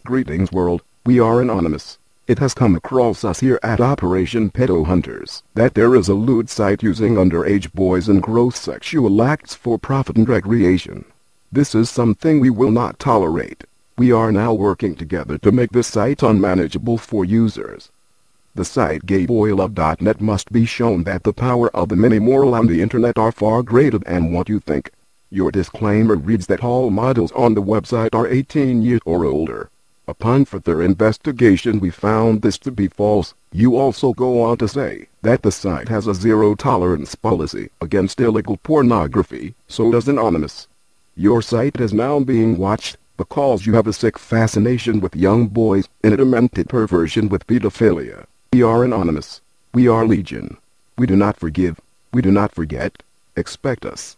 Greetings world, we are Anonymous. It has come across us here at Operation Pedo Hunters that there is a lewd site using underage boys and gross sexual acts for profit and recreation. This is something we will not tolerate. We are now working together to make this site unmanageable for users. The site gayboylove.net must be shown that the power of the many moral on the internet are far greater than what you think. Your disclaimer reads that all models on the website are 18 years or older. Upon further investigation we found this to be false. You also go on to say that the site has a zero-tolerance policy against illegal pornography, so does Anonymous. Your site is now being watched because you have a sick fascination with young boys and a demented perversion with pedophilia. We are Anonymous. We are Legion. We do not forgive. We do not forget. Expect us.